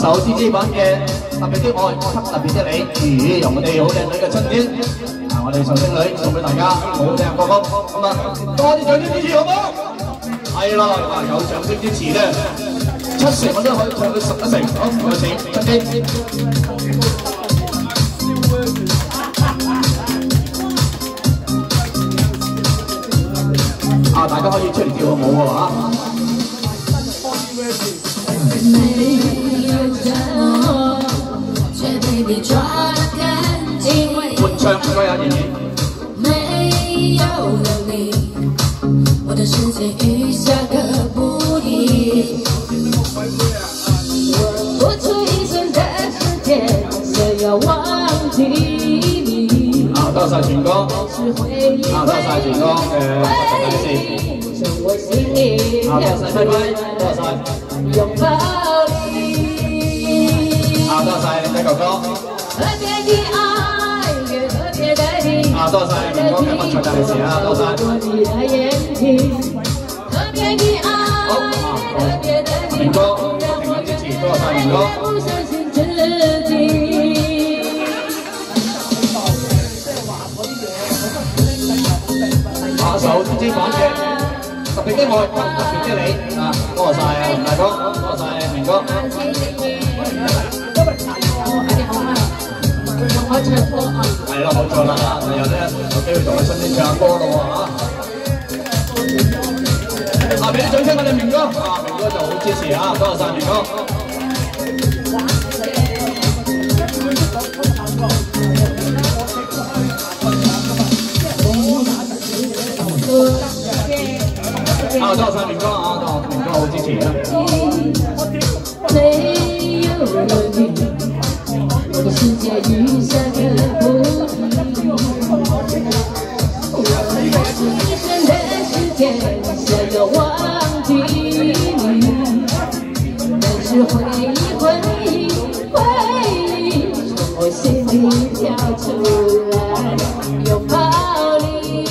首 DJ 版嘅特別的愛，給特別的你，由我哋好靚女嘅春天，我哋壽星女送俾大家好聽嘅歌曲，咁啊，多啲掌聲支持好唔好？係啦，有掌聲支持咧，7成我都可以唱到11成，好，有請春天。大家可以出嚟跳個舞喎嚇。換唱唔該啊，妍妍。沒有了你，我的世界與下個不一。我付出一生的時間，想要忘記你。多謝全哥，多謝全哥嘅大事。我心裡多謝輝輝，多謝擁抱你。多謝你哥哥。特別的愛，越特別的你。多謝明哥嘅發財大利是啊，多謝。特別的愛，特別的你。明哥，評論支持，多謝明哥。不相信自己。首 DJ 版嘅特別的愛，特別的你啊！多謝啊，林大哥，多謝明哥。係咯，冇錯啦，日日咧有機會同佢春天唱歌咯喎嚇。俾啲掌聲我哋明哥，明哥就好支持啊！多謝明哥。多謝明哥啊，明哥好支持啊！沒有了你，我的世界與下個不一。我付出一生的時間，想要忘記你，但是回憶從我心裡跳出來，擁抱你。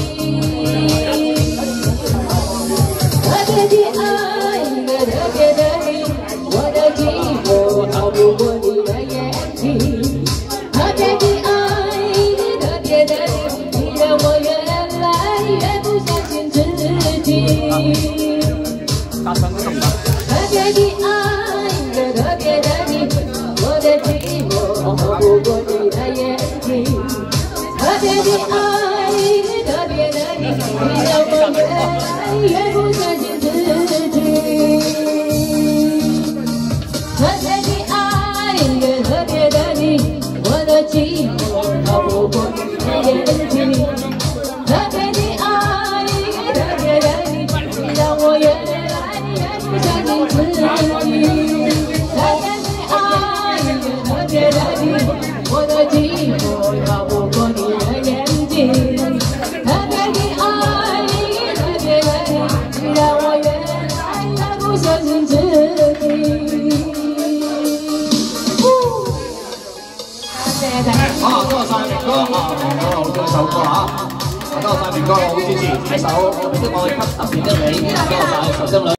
特別的愛，特別的你，我的寂寞逃不過你的眼睛。特別的愛，特別的你，你讓我越來越不相信自己。特別的愛，特別的你，我的寂寞逃不過你的眼睛。特別的愛，特別的你，你讓我越來越不相信。特別的愛，特別的你，我的寂寞逃不過你的眼睛。特別的愛，特別的你，你讓我越來越不相信自己。特別的愛，特別的你，我的寂寞逃不過你的眼睛。特別的愛，特別的你，你讓我越來越不相信自己。多謝明哥明哥好中意首歌多謝明哥好支持呢首《特別的愛給特別的你》，多謝壽星女。